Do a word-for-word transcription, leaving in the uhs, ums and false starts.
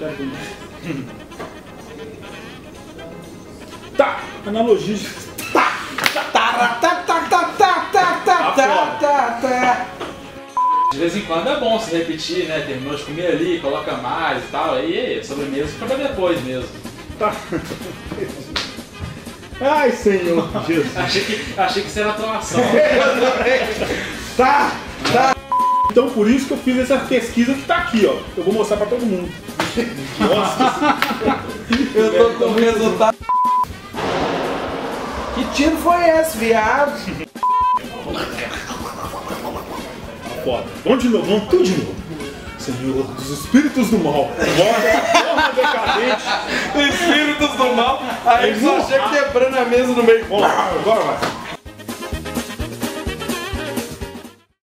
Tá, analogia de... Tá, tá, tá, tá, tá, tá, tá, tá, tá, tá, tá. De vez em quando é bom se repetir, né? Terminou de comer ali, coloca mais e tal. Aí a sobremesa fica pra depois mesmo. Tá. Ai, Senhor Jesus. Achei que, achei que isso era atuação. Tá, tá. Então por isso que eu fiz essa pesquisa que tá aqui, ó. Eu vou mostrar pra todo mundo. Nossa. Eu tô com o resultado. Que tiro foi esse, viado? Foda. Vamos de novo, vamos tudo de novo. Senhor dos espíritos do mal. Forma decadente. Espíritos do mal. Aí só chega quebrando a mesa no meio. Vamos lá, agora vai.